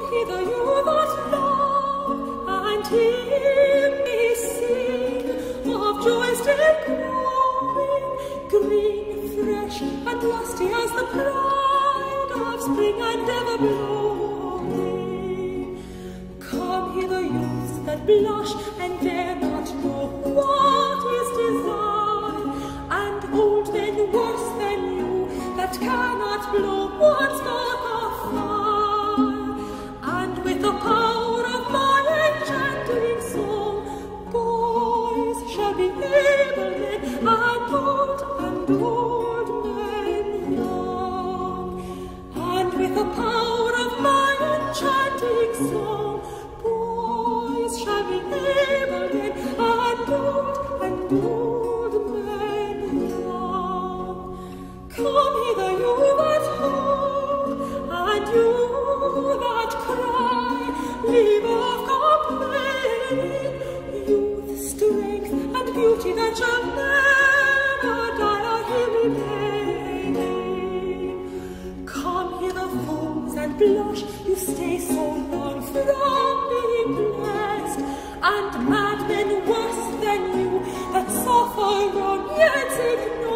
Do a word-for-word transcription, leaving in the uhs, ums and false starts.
hither, you that love, and hear me sing of joys still growing, green, fresh, and lusty as the pride of spring and ever blowing. Come hither, youths that blush and dare not know what is desire, and old men worse than you that cannot blow one spark of fire. And with the power of my enchanting song, boys shall be able men, and old and old men young. And with the power of my enchanting song, boys shall be able men, and old and old men young. Come hither, you that hope, and you that cry, leave off complaining, youth, strength, and beauty that shall never die are here remaining. Come hither, fools, and blush, you stay so long from being blessed, and madmen worse than you that suffer wrong yet ignore.